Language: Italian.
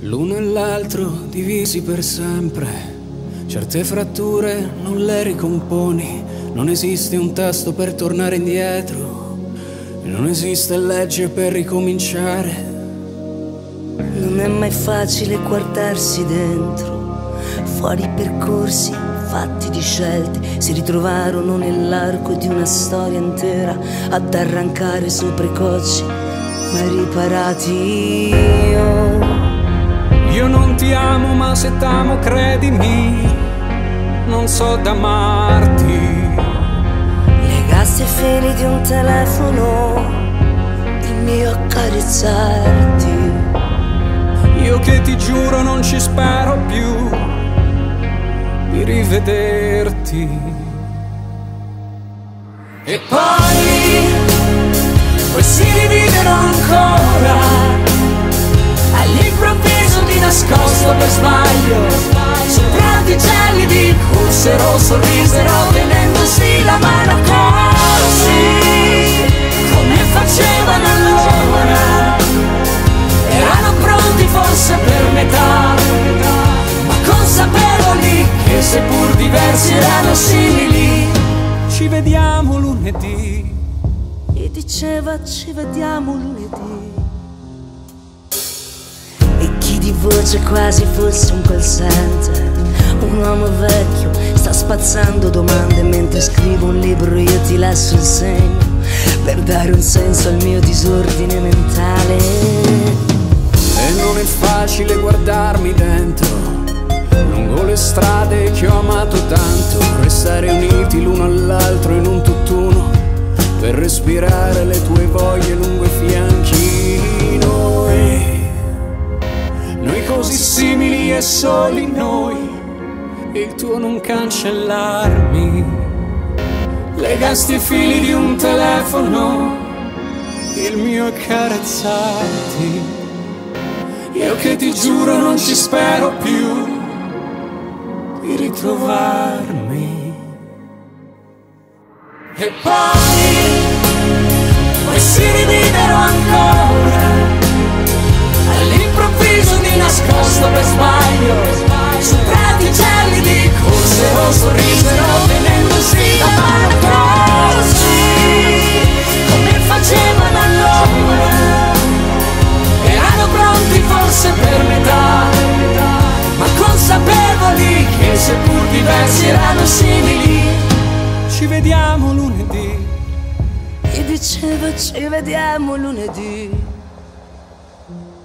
L'uno e l'altro divisi per sempre. Certe fratture non le ricomponi. Non esiste un tasto per tornare indietro. E non esiste legge per ricominciare. Non è mai facile guardarsi dentro. Fuori percorsi fatti di scelte si ritrovarono nell'arco di una storia intera ad arrancare sopra i cocci mai riparati. Io non ti amo, ma se t'amo credimi, non so d'amarti. Legaste i fili di un telefono, il mio accarezzarti. Io che ti giuro non ci spero più di rivederti. E poi si dividono ancora all'improvviso, di nascosto per sbaglio, su pranticelli di cursero, sorrisero tenendosi la mano così come facevano allora. Erano pronti forse per metà, ma consapevoli che seppur diversi erano simili. Ci vediamo lunedì. E diceva ci vediamo lunedì. E chi di voce quasi fosse un call center, un uomo vecchio sta spazzando domande mentre scrivo un libro. Io ti lascio il segno per dare un senso al mio disordine mentale. E non è facile guardarmi dentro lungo le strade che ho amato tanto, restare uniti l'uno all'altro in un tutt'uno per respirare le tue voglie lungo i fianchi. Noi così simili e soli noi, il tuo non cancellarmi. Legasti i fili di un telefono, il mio accarezzarti. Io che ti giuro non ci spero più di ritrovarmi. E poi si dividero ancora all'improvviso, di nascosto per sbaglio, su praticelli di corsero, sorrisero tenendosi la mano così come facevano allora. Erano pronti forse per metà, ma consapevoli che seppur diversi erano simili. Ci vediamo lunedì. E diceva ci vediamo lunedì.